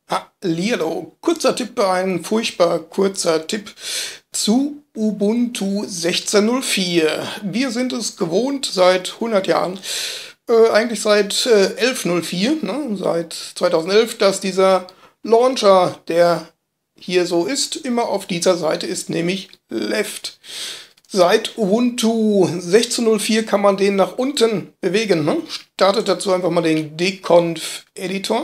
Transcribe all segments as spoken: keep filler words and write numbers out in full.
Hallihallo, kurzer Tipp, ein furchtbar kurzer Tipp zu Ubuntu sechzehn Punkt null vier. Wir sind es gewohnt seit hundert Jahren, äh, eigentlich seit äh, elf Punkt null vier, ne, seit zweitausendelf, dass dieser Launcher, der hier so ist, immer auf dieser Seite ist, nämlich Left. Seit Ubuntu sechzehn Punkt null vier kann man den nach unten bewegen. Ne? Startet dazu einfach mal den dconf-Editor.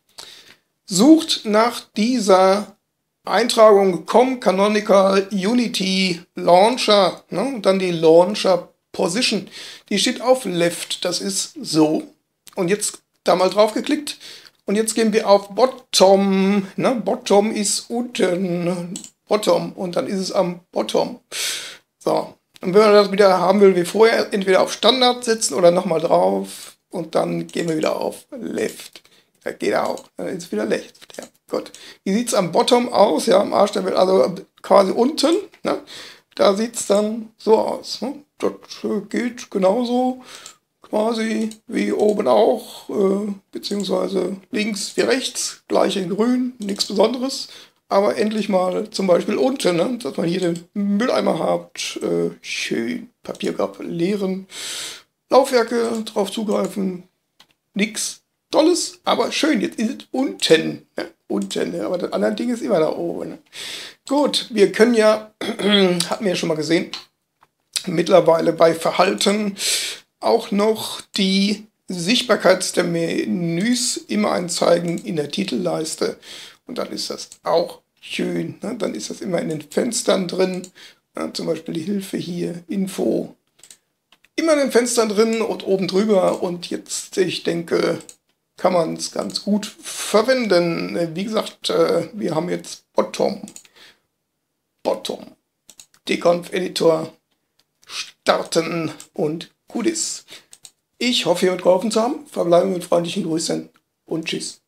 Sucht nach dieser Eintragung com canonical unity launcher, ne? Und dann die launcher position, die steht auf left, das ist so. Und jetzt da mal drauf geklickt und jetzt gehen wir auf bottom, ne? Bottom ist unten, bottom, und dann ist es am bottom. So, und wenn man das wieder haben will wie vorher, entweder auf Standard setzen oder nochmal drauf und dann gehen wir wieder auf left. Das geht auch. Dann ist es wieder left. Ja, gut. Wie sieht es am Bottom aus? Ja, am Arsch der Welt, also quasi unten. Ne? Da sieht es dann so aus. Ne? Das geht genauso quasi wie oben auch, äh, beziehungsweise links wie rechts, gleich in grün, nichts Besonderes. Aber endlich mal zum Beispiel unten, ne? Dass man hier den Mülleimer habt, äh, schön Papierkorb leeren, Laufwerke drauf zugreifen, nix Tolles, aber schön. Jetzt ist es unten. Ne? Unten, ne? Aber das andere Ding ist immer da oben. Ne? Gut, wir können ja, hatten wir ja schon mal gesehen, mittlerweile bei Verhalten auch noch die Sichtbarkeit der Menüs immer anzeigen in der Titelleiste. Und dann ist das auch schön. Ne? Dann ist das immer in den Fenstern drin. Ja, zum Beispiel die Hilfe hier, Info. Immer in den Fenstern drin und oben drüber. Und jetzt, ich denke, kann man es ganz gut verwenden. Wie gesagt, wir haben jetzt Bottom, Bottom, dconf-Editor, starten und gut ist. Ich hoffe, ihr habt geholfen zu haben. Verbleiben mit freundlichen Grüßen und tschüss.